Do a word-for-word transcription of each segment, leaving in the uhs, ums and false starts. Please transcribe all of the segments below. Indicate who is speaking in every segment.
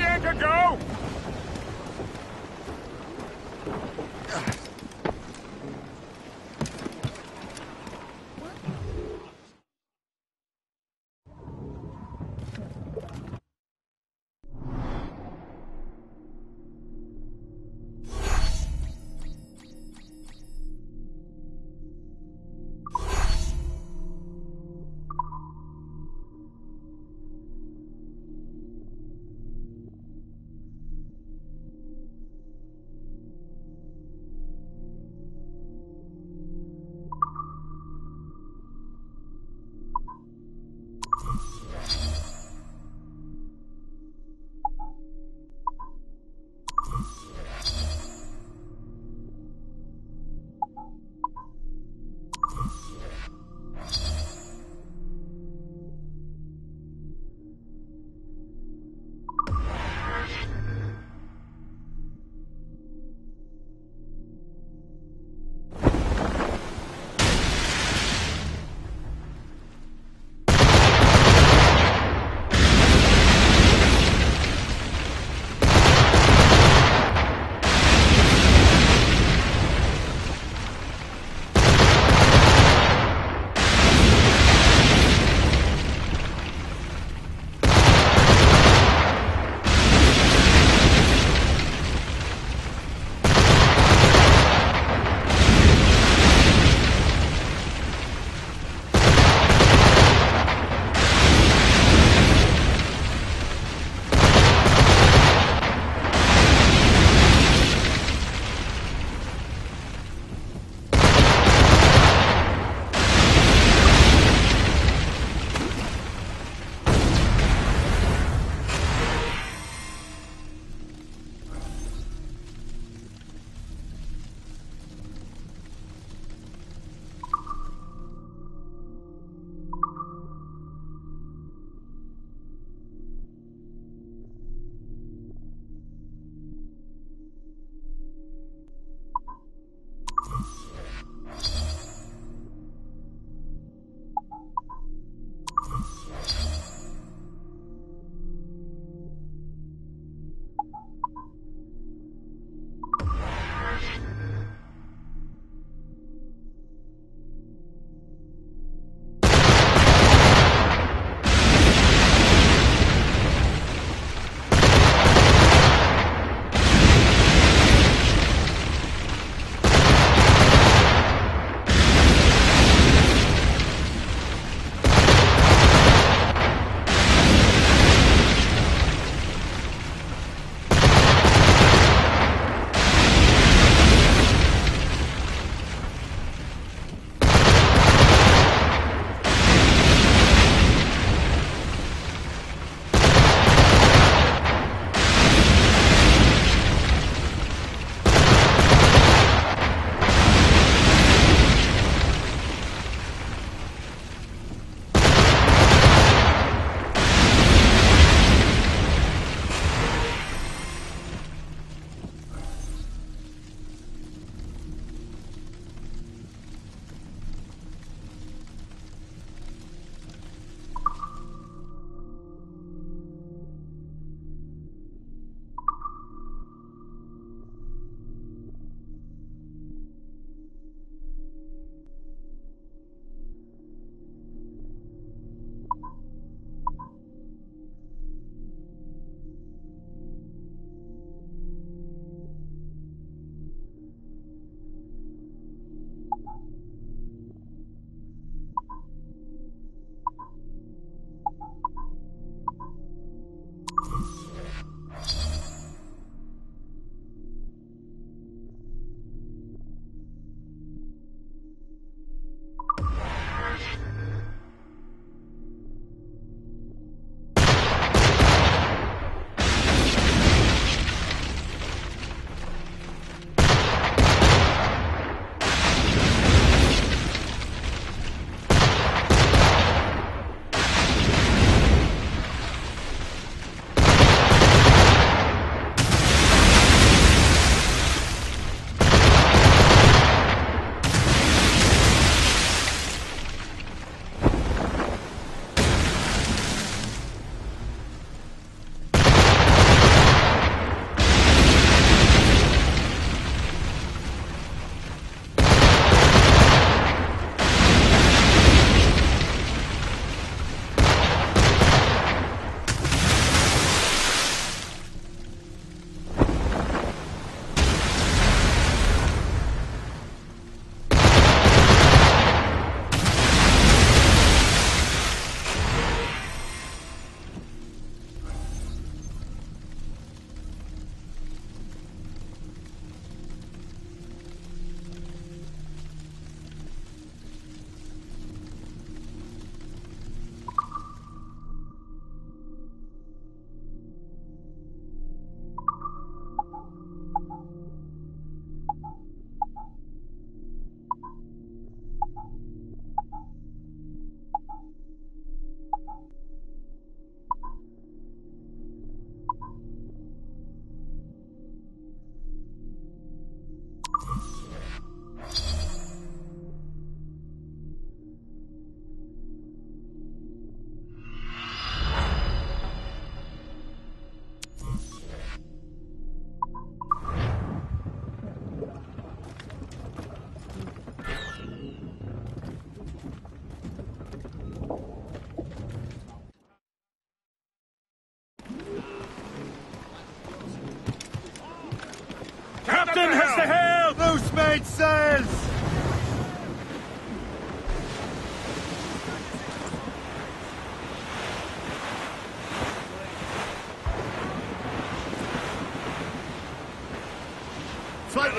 Speaker 1: anchor go?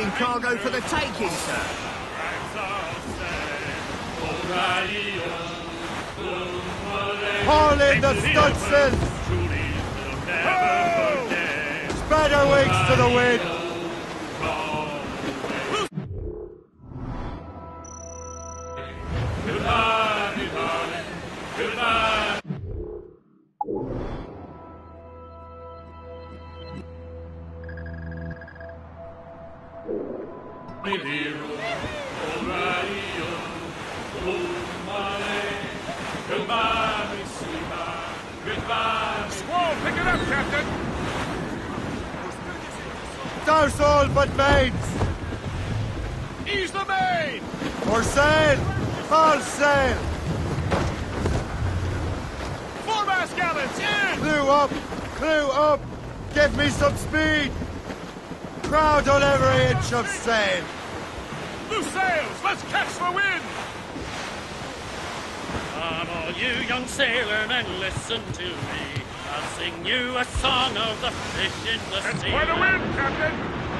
Speaker 1: awaiting cargo for the taking, sir.
Speaker 2: Haul in the stunsails! Spread our wings to the wind!
Speaker 3: Goodbye, goodbye, goodbye. Goodbye, Miss Sweetheart. Goodbye.
Speaker 4: Squall, pick it up, Captain.
Speaker 2: Douse all but mains!
Speaker 4: Ease the main!
Speaker 2: For sail! All sail!
Speaker 4: Foremast gallants, in!
Speaker 2: Clew up! Clew up! Give me some speed! Crowd on every inch of sail!
Speaker 4: Loose sails! Let's catch the wind!
Speaker 3: Come all you young sailormen, listen to me. I'll sing you a song of the fish in the
Speaker 4: That's
Speaker 3: sea.
Speaker 4: quite a wind, Captain!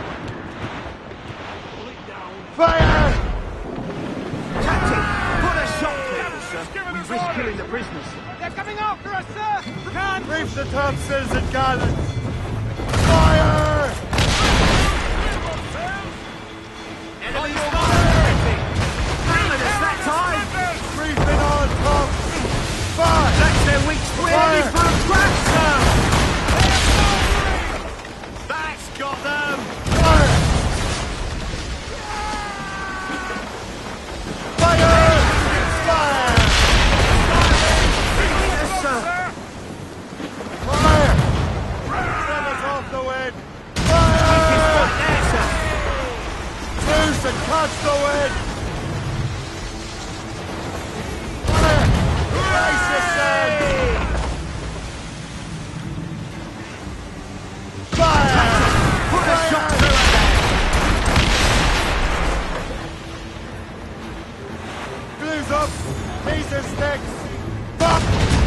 Speaker 2: Fire!
Speaker 1: Captain, put a shot through,
Speaker 4: Captain's
Speaker 1: sir.
Speaker 4: giving
Speaker 1: We
Speaker 4: us
Speaker 1: risk
Speaker 4: orders.
Speaker 1: killing the prisoners.
Speaker 5: They're coming after us, sir! Can't!
Speaker 2: Reef the topsails and gallants! Fire!
Speaker 1: Enemy fire! It's that time!
Speaker 2: Reefing on top! Fire!
Speaker 1: That's their weak squid ready for a crash, sir! That's got them!
Speaker 2: Fire! Fire! Fire!
Speaker 1: Yes, sir!
Speaker 2: Fire! Send us off the wind!
Speaker 1: It's
Speaker 2: Fire!
Speaker 1: right there, sir!
Speaker 2: Loose and catch the wind! Fire! Brace yourself! Fire!
Speaker 1: Put a shot through it
Speaker 2: Glues up! These are sticks! Fuck!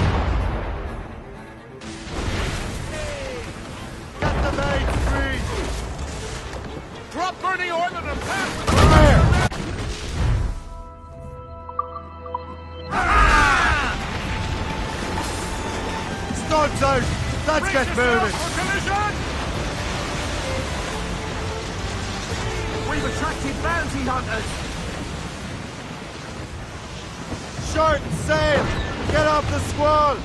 Speaker 2: Get the mains free!
Speaker 4: Drop burning oil and a pass!
Speaker 2: Fire! Studs out! Let's get moving!
Speaker 4: For collision!
Speaker 1: We've attracted bounty hunters!
Speaker 2: Short and sail! Get off the squall!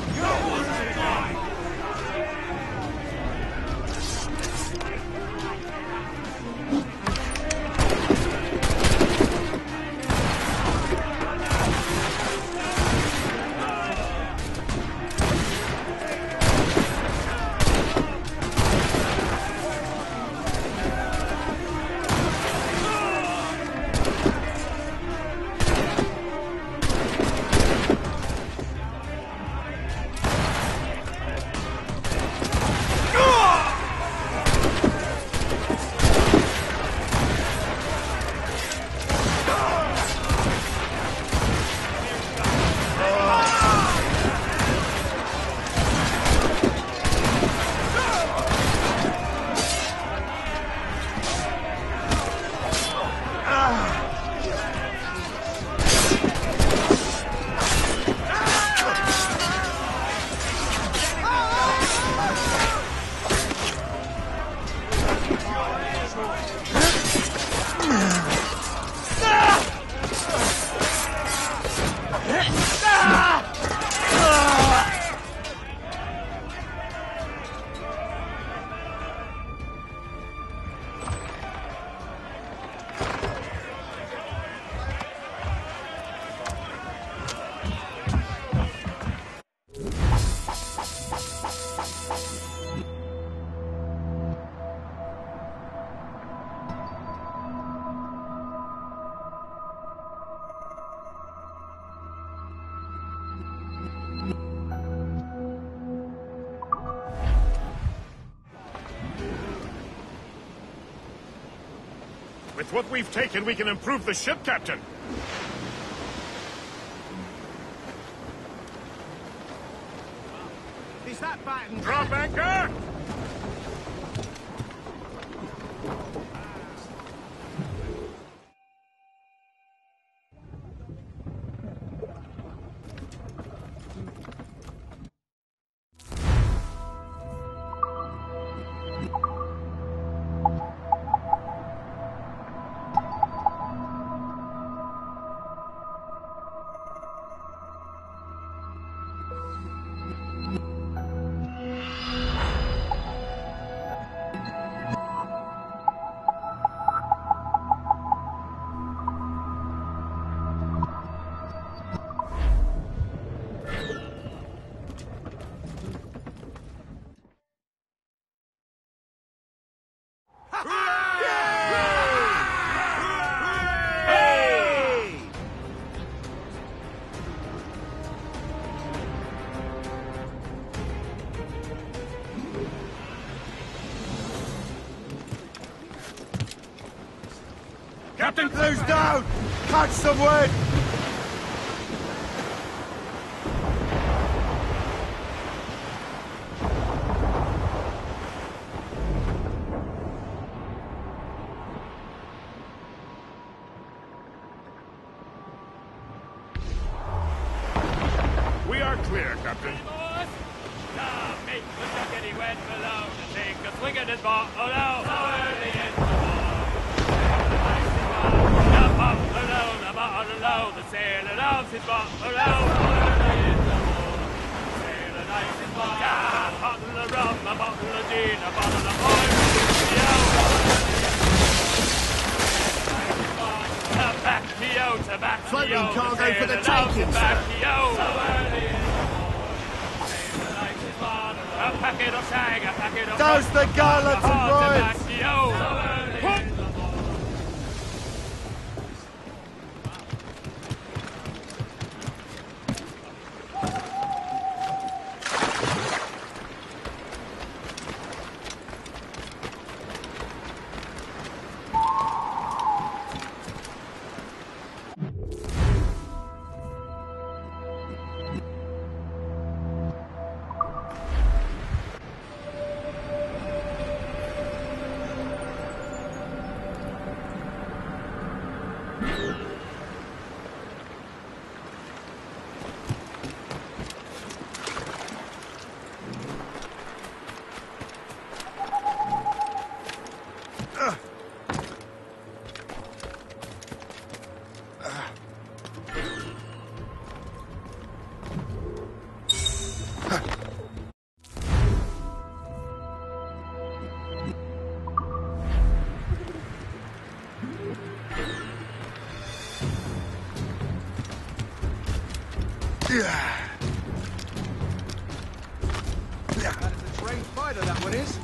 Speaker 4: With what we've taken, we can improve the ship, Captain.
Speaker 1: Is that batten?
Speaker 4: Drop anchor!
Speaker 3: Captain!
Speaker 2: Close down! Catch some wind!
Speaker 4: We are clear, Captain.
Speaker 3: Now, mate, the jackety went below to take a swing at his ball. Oh, no! So early in the morning. The bottle low, the bottle low, the sailor loves his bottle low. So early in the morning. The sailor likes his bottle. Yeah, a bottle of rum, a bottle of gin, a bottle of oil. Tobacco, tobacco.
Speaker 1: Floating cargo for the
Speaker 3: sailor loves
Speaker 1: taking,
Speaker 3: his
Speaker 1: sir.
Speaker 3: tobacco. So early in the a packet of shag, a packet of
Speaker 2: Douse the garlands and royals!
Speaker 1: That is a trained fighter, that one is.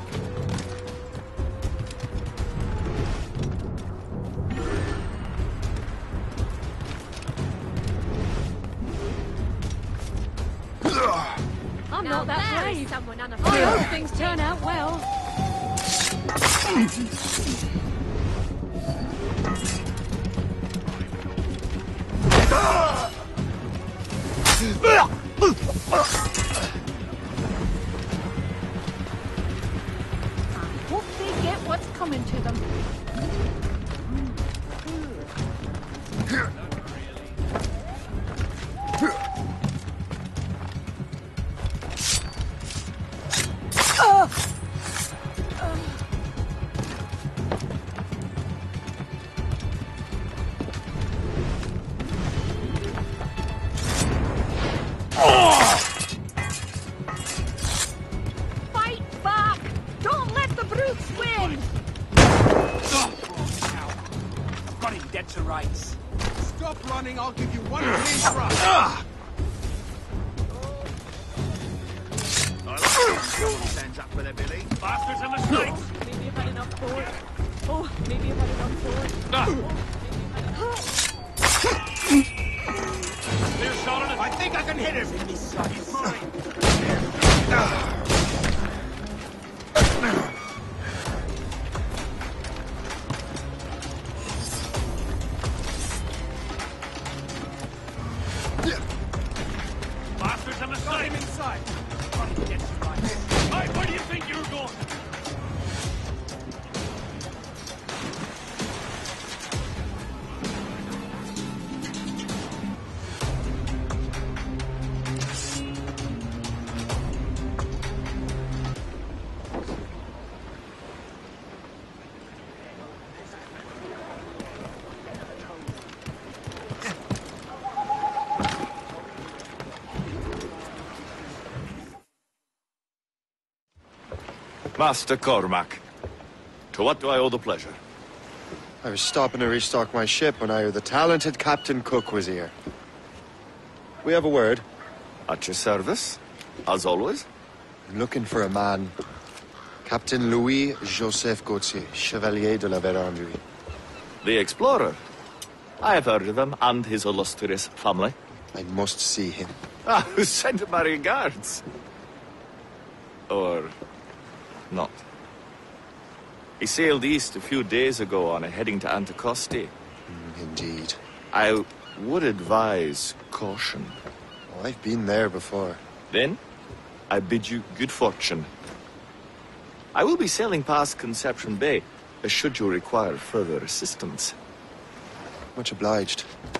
Speaker 6: I'm
Speaker 7: Now
Speaker 6: not that
Speaker 7: there is
Speaker 6: brave.
Speaker 7: someone on a
Speaker 6: I hope things turn out well. I hope they get what's coming to them. Fight back! Don't let the brutes win!
Speaker 1: Got him dead to rights. Stop running, I'll give you one clean thrust. Stands up for their Billy.
Speaker 3: Bastards and mistakes!
Speaker 6: Maybe you've had enough forward. Oh, maybe you've had enough forward.
Speaker 3: Clear shot on it.
Speaker 1: I think I can hit him. In this side. He's mine.
Speaker 3: Bastards and
Speaker 1: Got him
Speaker 3: mistakes!
Speaker 1: inside. Got him dead to rights.
Speaker 3: Hey, where do you think you're going?
Speaker 8: Master Cormac, to what do I owe the pleasure?
Speaker 2: I was stopping to restock my ship when I heard the talented Captain Cook was here. We have a word.
Speaker 8: At your service, as always.
Speaker 2: I'm looking for a man. Captain Louis-Joseph Gauthier, Chevalier de la Vérendrye.
Speaker 8: The explorer. I have heard of him and his illustrious family.
Speaker 2: I must see him.
Speaker 8: Ah, send my regards. Or not. He sailed east a few days ago on a heading to Anticosti.
Speaker 2: indeed.
Speaker 8: I would advise caution.
Speaker 2: Oh, I've been there before.
Speaker 8: Then, I bid you good fortune. I will be sailing past Conception Bay, should you require further assistance.
Speaker 2: Much obliged.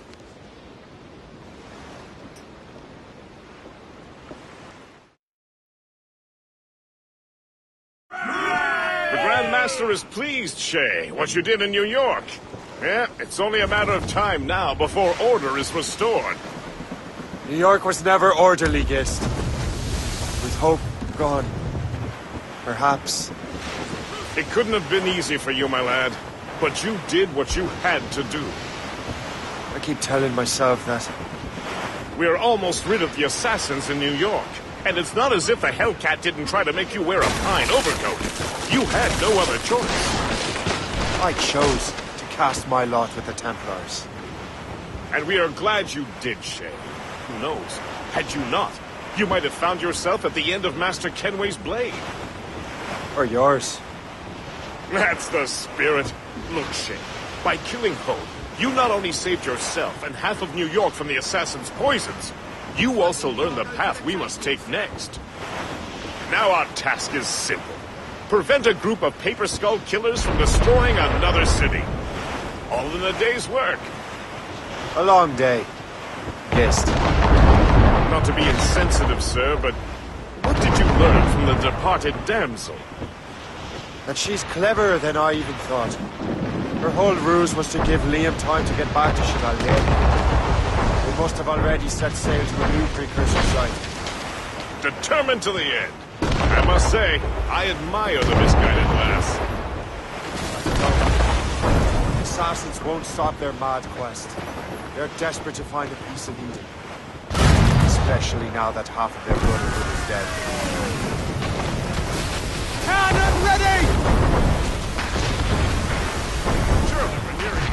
Speaker 4: The Grand Master is pleased, Shay, what you did in New York. Yeah, it's only a matter of time now before order is restored.
Speaker 2: New York was never orderly, Gist. With hope gone, perhaps.
Speaker 4: It couldn't have been easy for you, my lad. But you did what you had to do.
Speaker 2: I keep telling myself that.
Speaker 4: We're almost rid of the assassins in New York. And it's not as if the Hellcat didn't try to make you wear a pine overcoat. You had no other choice.
Speaker 2: I chose to cast my lot with the Templars.
Speaker 4: And we are glad you did, Shay. Who knows? Had you not, you might have found yourself at the end of Master Kenway's blade.
Speaker 2: Or yours.
Speaker 4: That's the spirit. Look, Shay, by killing Hope, you not only saved yourself and half of New York from the assassin's poisons, you also learned the path we must take next. Now our task is simple. Prevent a group of Paper Skull killers from destroying another city. All in a day's work.
Speaker 2: A long day. Gist.
Speaker 4: Not to be insensitive, sir, but what did you learn from the departed damsel?
Speaker 2: That she's cleverer than I even thought. Her whole ruse was to give Liam time to get back to Chevalier. They must have already set sail to a new precursor site.
Speaker 4: Determined to the end. I must say, I admire the misguided lass.
Speaker 2: The assassins won't stop their mad quest. They're desperate to find a piece of Eden. Especially now that half of their brotherhood is dead.
Speaker 1: Cannon ready!
Speaker 4: Surely we're nearing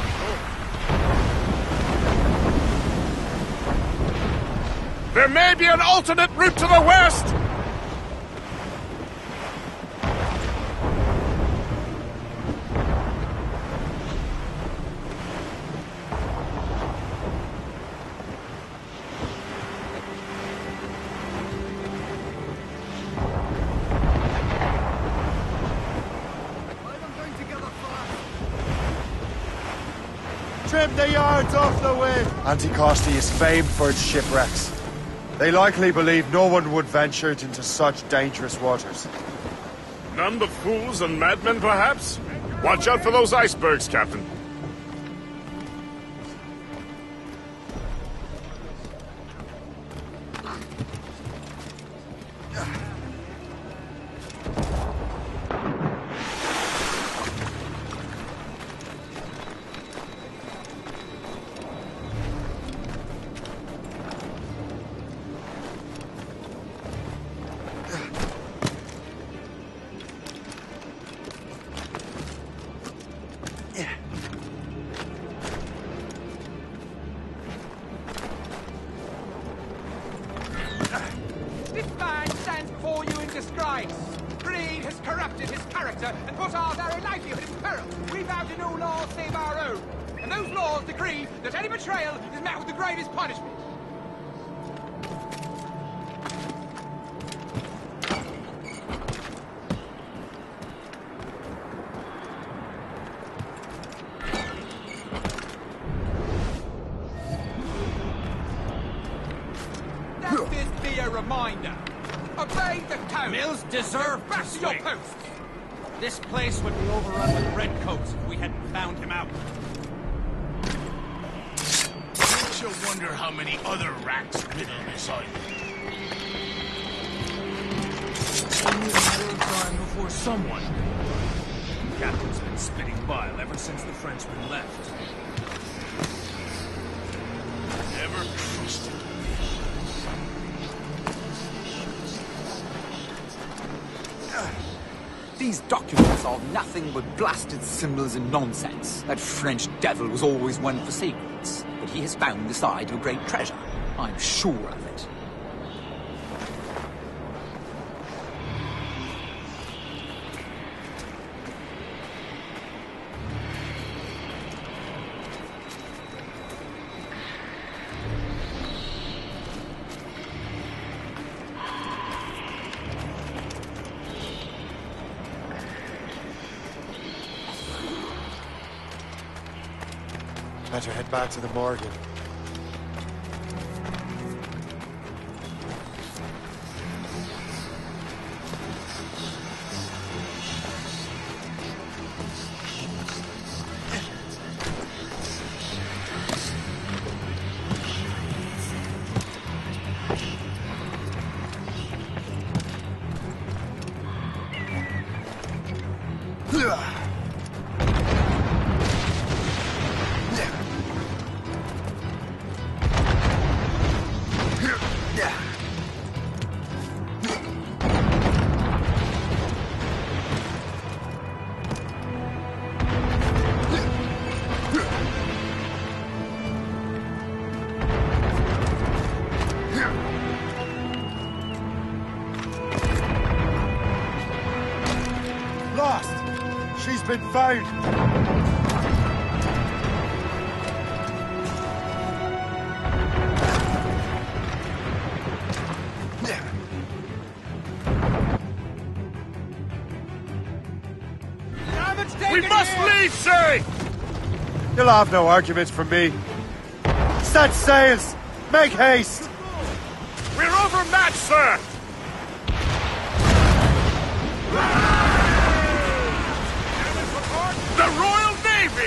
Speaker 4: home. There may be an alternate route to the west!
Speaker 2: Trim the yards off the wind! Anticosti is famed for its shipwrecks. They likely believe no one would venture into such dangerous waters.
Speaker 4: None but fools and madmen, perhaps? Watch out for those icebergs, Captain.
Speaker 5: This man stands before you in disgrace. Greed has corrupted his character and put our very livelihood in peril. We vow to no laws save our own. And those laws decree that any betrayal is met with the gravest punishment. Let this be a reminder. Obey the code.
Speaker 1: Mills deserve
Speaker 5: Back
Speaker 1: to
Speaker 5: to your
Speaker 1: swing.
Speaker 5: posts.
Speaker 1: This place would be overrun with redcoats if we hadn't found him out.
Speaker 7: Makes you wonder how many other rats riddle this island. Only a matter of time before someone.
Speaker 1: The captain's been spitting bile ever since the Frenchman left.
Speaker 7: Never trusted.
Speaker 9: These documents are nothing but blasted symbols and nonsense. That French devil was always one for secrets, but he has found the side of a great treasure. I'm sure of it.
Speaker 2: Better head back to the Morgan. Lost! She's been found!
Speaker 4: We must leave, sir!
Speaker 2: You'll have no arguments from me. Set sails! Make haste!
Speaker 4: We're overmatched, sir! The Royal Navy!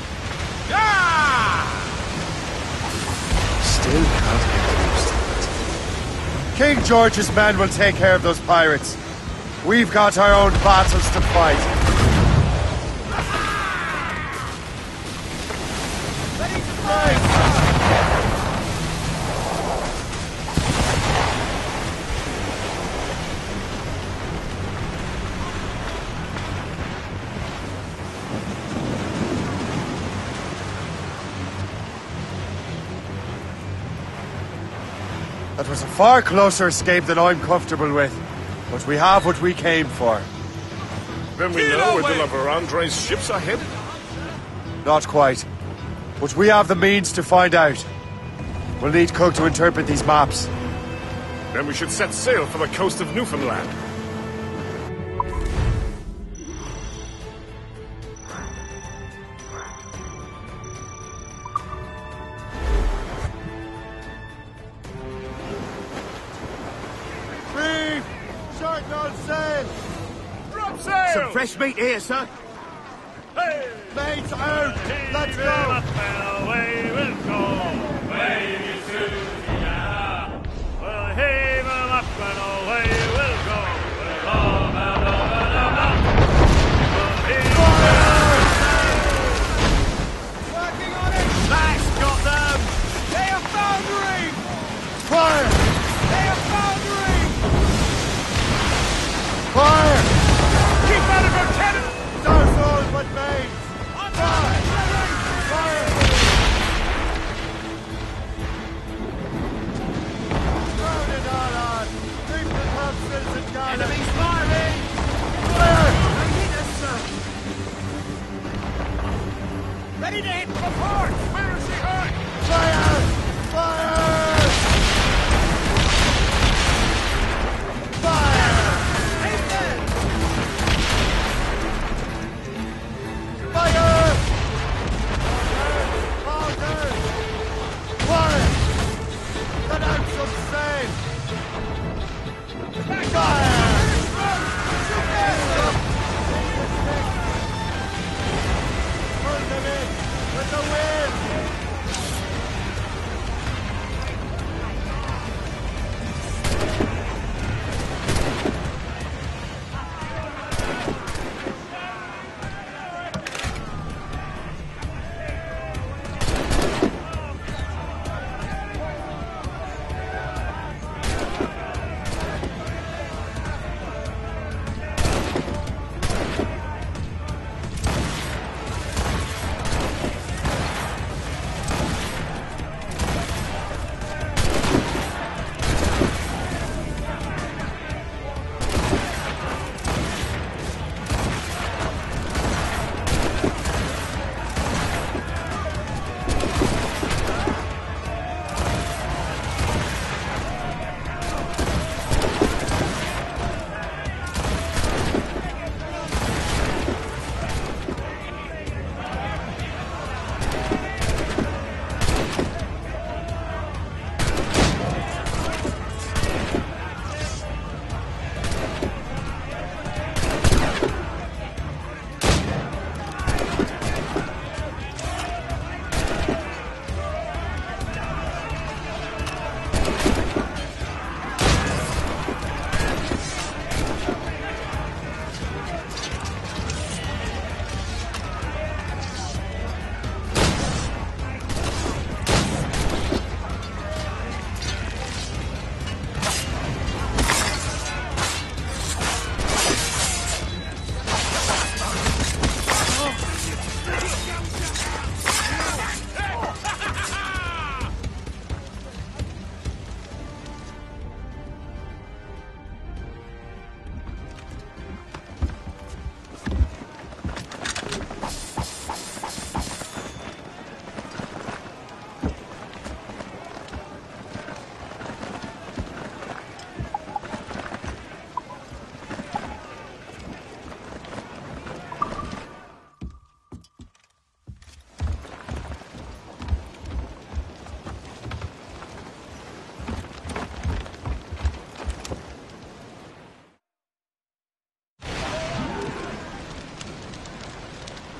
Speaker 4: Ah!
Speaker 2: Still can't get used to it. King George's men will take care of those pirates. We've got our own battles to fight. That was a far closer escape than I'm comfortable with. But we have what we came for.
Speaker 4: Then we know where de la Vérendrye's ships are headed?
Speaker 2: Not quite. But we have the means to find out. We'll need Cook to interpret these maps.
Speaker 4: Then we should set sail for the coast of Newfoundland.
Speaker 2: Reef! Shorten on sail!
Speaker 4: Drop sail!
Speaker 2: Some fresh meat here, sir.
Speaker 3: Hey!
Speaker 2: Mates out! Let's
Speaker 3: Heave
Speaker 2: go!
Speaker 3: him up and away we'll go. Wave you to the air. We'll heave him up and away we'll go. We'll go, blah, blah, blah, blah. We'll heave
Speaker 5: Working on it!
Speaker 3: Nice, got them!
Speaker 5: They have found the reef!
Speaker 2: Fire!
Speaker 5: They have found the reef!
Speaker 2: Fire!
Speaker 4: Keep out of her cannon!
Speaker 2: Our souls but mates! Fire! Fire! Round it all on! Keep the top citizen guard!
Speaker 5: Enemies firing!
Speaker 2: Fire!
Speaker 5: They hit us, sir! Ready to hit for port! Where is he hurt?
Speaker 2: Fire! Fire! Fire!
Speaker 5: Aim there!
Speaker 2: Fire! Fire! Fire! Let out some sail! Fire! Pull them in with the wind!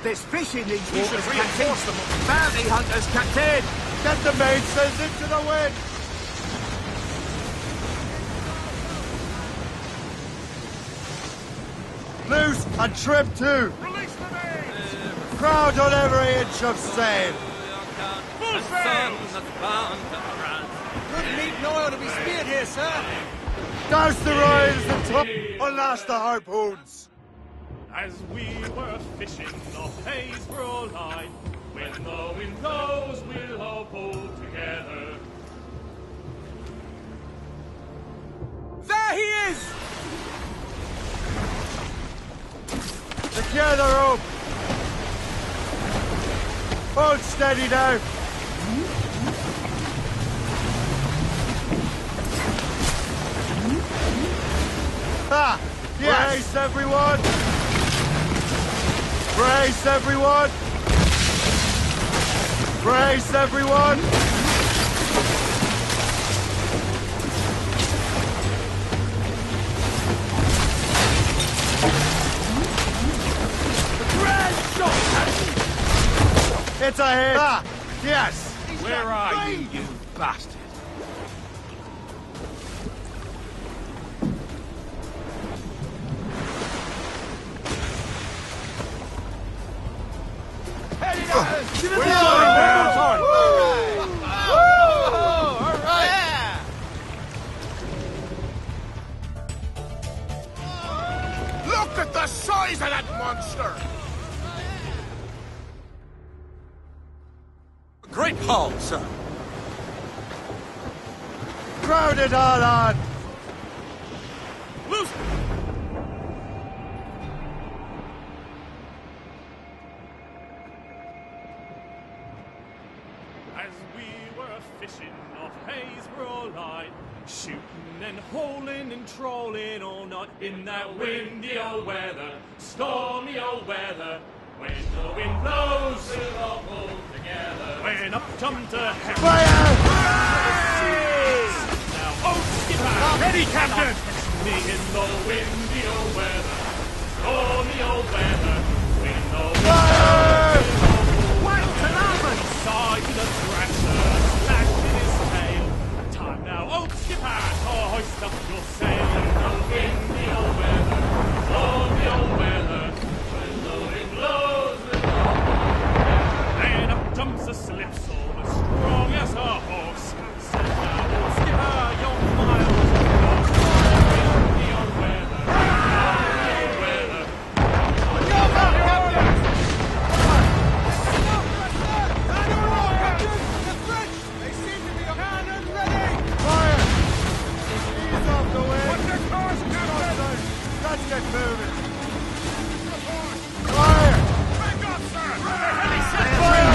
Speaker 5: There's fish in these
Speaker 4: We
Speaker 5: waters,
Speaker 4: should reinforce them.
Speaker 5: Bounty hunters, Captain!
Speaker 2: Get the mainsails into the wind! Loose and trim too!
Speaker 4: Release the main!
Speaker 2: Crowd on every inch of sail!
Speaker 4: Full sail!
Speaker 5: Good meat and oil to be speared here, sir!
Speaker 2: Douse the riders and top unlash the harpoons!
Speaker 3: As we were fishing off Haysborough line, when the wind blows, we'll all pull together.
Speaker 5: There he is!
Speaker 2: Secure the rope! Hold steady now! Ah! Brace, everyone! Brace, everyone! Brace, everyone! It's a hit! Ah! Yes!
Speaker 1: Where are you, you bastard?
Speaker 4: Look at the size of that monster!
Speaker 9: Great haul, sir.
Speaker 2: Crowd it all on!
Speaker 4: Loose!
Speaker 3: As we were fishing off Haysborough line, shooting and holing and trolling all night in that windy old weather, stormy old weather. When the wind blows, we'll all pull together. When up jumped a heavy
Speaker 2: Fire!
Speaker 3: now, oh, skipper!
Speaker 4: Ready, Captain!
Speaker 3: Me in the windy old weather, stormy old weather. When the wind
Speaker 2: Fire!
Speaker 3: Wild to larboard! Side to the thrasher, slash in his tail. Time now, old skipper, to hoist up your sail. In the windy old weather, stormy old weather. When the wind blows, we'll all pull together. Then up jumps a slipsail, as strong as a horse. Said now, old skipper, you're miles from the windy old weather, stormy old weather.
Speaker 2: Fire! Ease off the way! What's your course, Captain? Let's get moving! Fire!
Speaker 4: Back up, sir!
Speaker 2: Fire!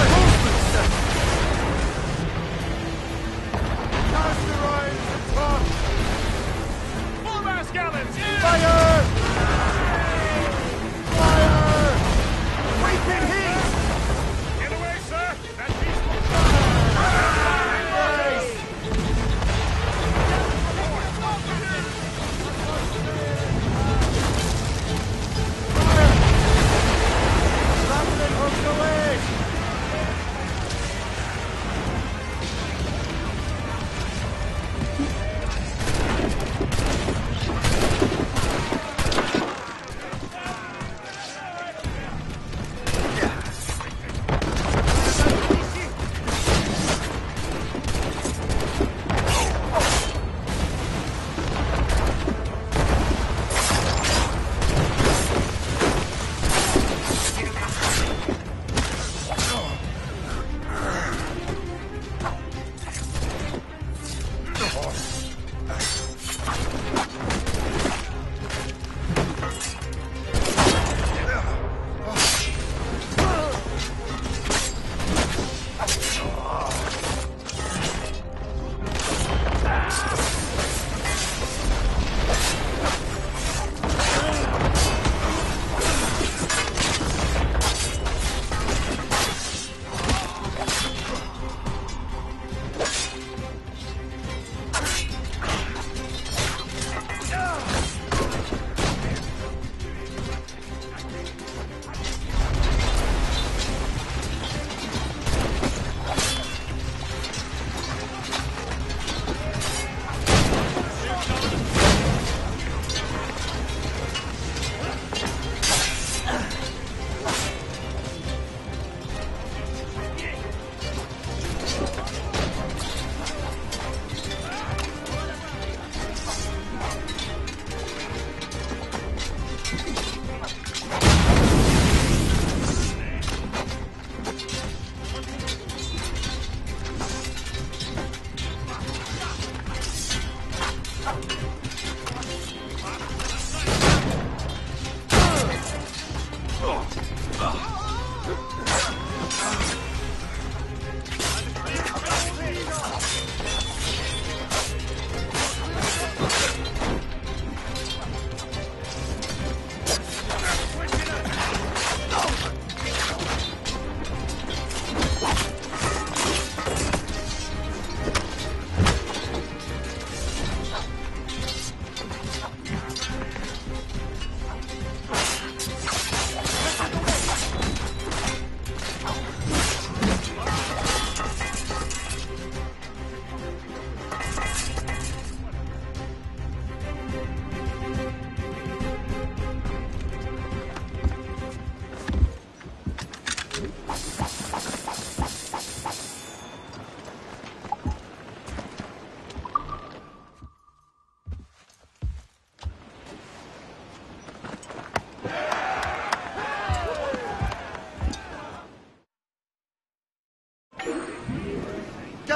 Speaker 2: Douse the riders and top!
Speaker 4: Foremast gallants, in!
Speaker 2: Fire! Fire!
Speaker 5: Weeping heat!
Speaker 4: Get away, sir! That piece will
Speaker 2: Brace!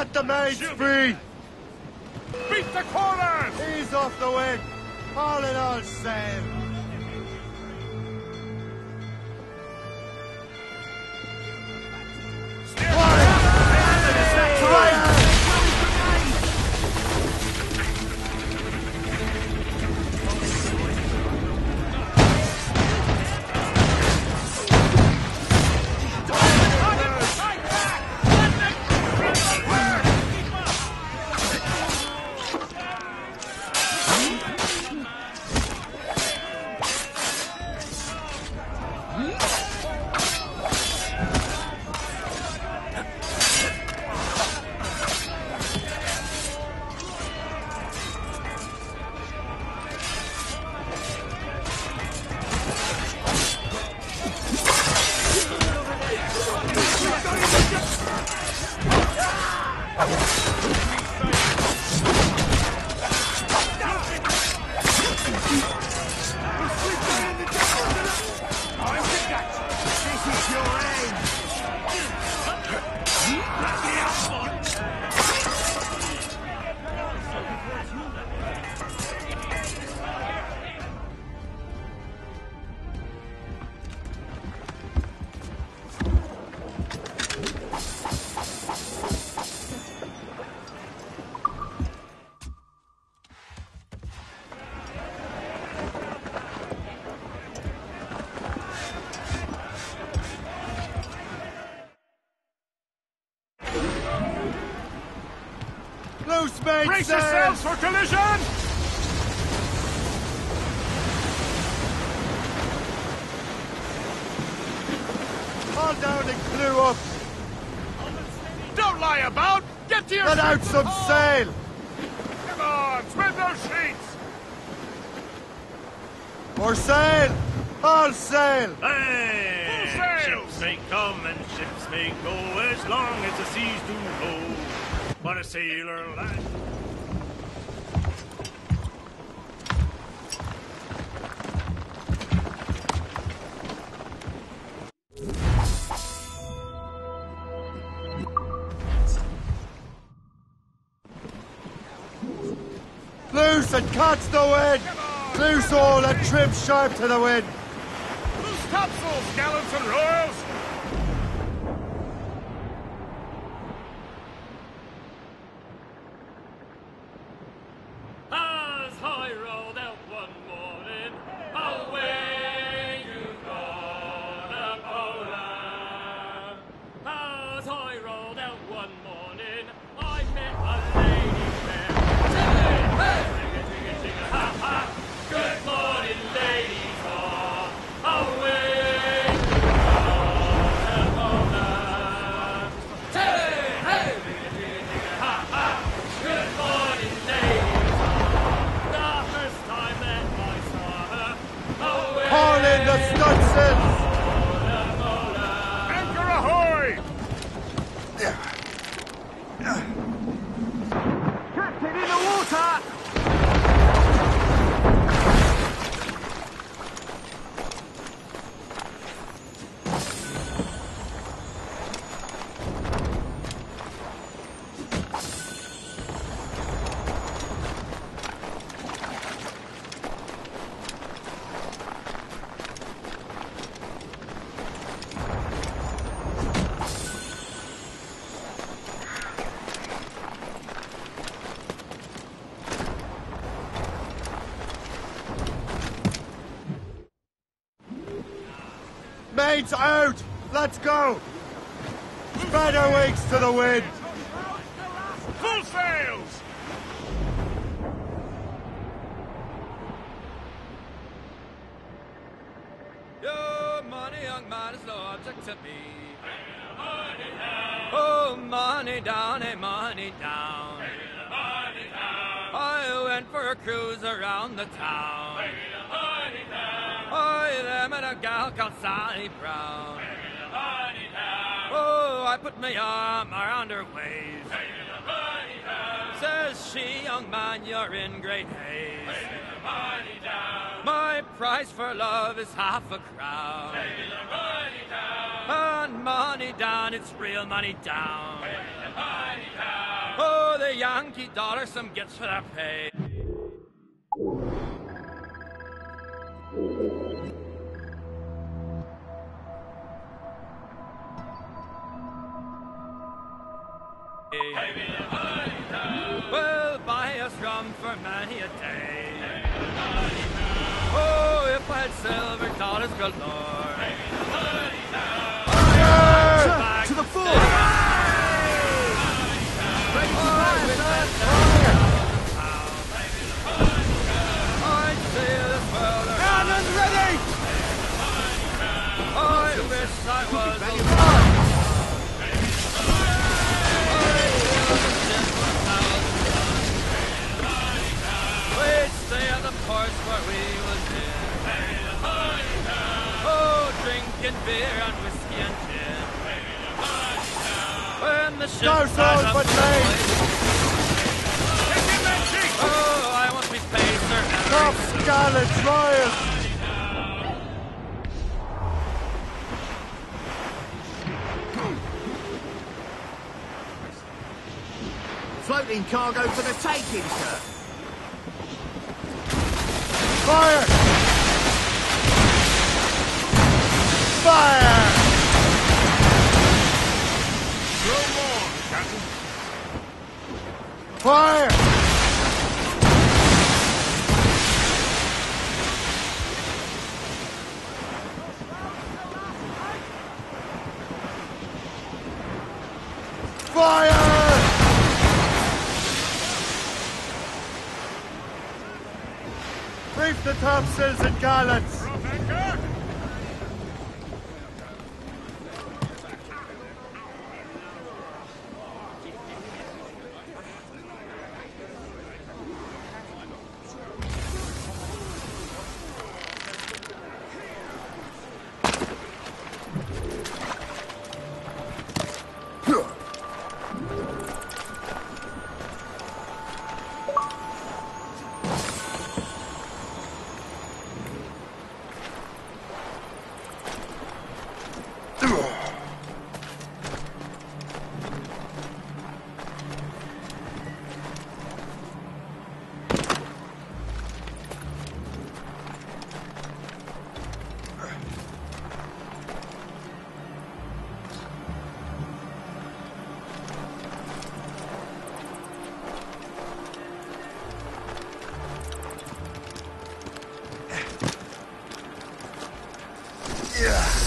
Speaker 2: Set the maids free!
Speaker 4: Beat the corners!
Speaker 2: Ease off the wind! All in all sail! Loose, mates!
Speaker 4: Brace yourselves for collision!
Speaker 2: Haul down and clew up!
Speaker 4: Don't lie about! Get to your
Speaker 2: Let out
Speaker 4: ship.
Speaker 2: some sail!
Speaker 4: Come on, spread those sheets!
Speaker 2: More sail! All sail!
Speaker 3: Hey!
Speaker 4: Full sails!
Speaker 3: Ships may come and ships may go as long as the seas do roll. But a sailor lad.
Speaker 2: Loose and catch the wind! Loose all and trim sharp to the wind!
Speaker 4: Loose topsails, gallants and royals!
Speaker 3: As I rolled out one morning, away you gone a Poland. As I rolled out one morning, I met a lady fair. Hey, hey, chicka, chicka, chicka, ha, ha. Good morning, ladies all. Away you gone a Poland. Hey, hey, chicka, chicka, chicka, ha, ha. Good morning, ladies. The first time that I saw her, away
Speaker 2: Haul in the stunsails!
Speaker 4: Anchor ahoy!
Speaker 5: Captain in the water!
Speaker 2: Mates out! Let's go! Spread our wings to the wind!
Speaker 4: Full sails!
Speaker 5: Your money, young man, is no object to me. Oh, money down, hey, money down. I went for a cruise around the town. I there met a gal called Sally Brown. Oh, I put my arm around her waist. Says she, young man, you're in great haste. My price for love is half a crown. And money down, it's real money down.
Speaker 3: Oh, the Yankee dollar some gets for that pay. Well, buy us rum for many a day. Oh, if I had silver dollars galore.
Speaker 2: Fire! To the fore! Ready to fire, sir!
Speaker 3: I'd say this world around.
Speaker 2: Cannon ready!
Speaker 3: I wish I was alive. We'd stay at the ports where we was in. Oh, drinking beer and whiskey and gin. When the ship
Speaker 2: No
Speaker 3: ran
Speaker 2: sword
Speaker 3: up
Speaker 2: but
Speaker 3: the
Speaker 2: blade!
Speaker 3: place. Oh, I want me pacer and
Speaker 2: Top scallop trial!
Speaker 10: Floating cargo for the taking, sir.
Speaker 2: Fire! Fire!
Speaker 4: Throw more, Captain.
Speaker 2: Fire! Fire! Reef the topsails and gallants! Yeah.